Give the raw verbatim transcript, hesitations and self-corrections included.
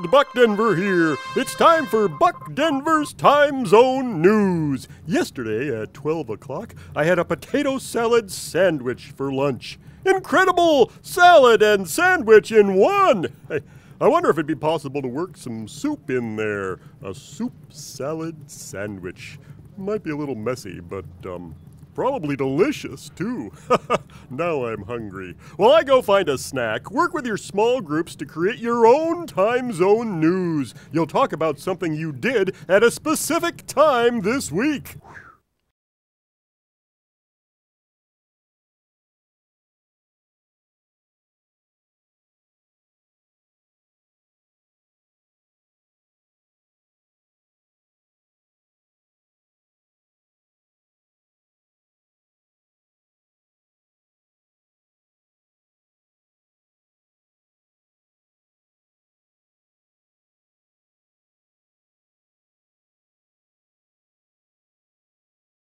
world, Buck Denver here. It's time for Buck Denver's Time Zone News. Yesterday at twelve o'clock, I had a potato salad sandwich for lunch. Incredible! Salad and sandwich in one! I, I wonder if it'd be possible to work some soup in there. A soup salad sandwich. Might be a little messy, but, um... probably delicious, too. Now I'm hungry. Well, I go find a snack. Work with your small groups to create your own time zone news. You'll talk about something you did at a specific time this week.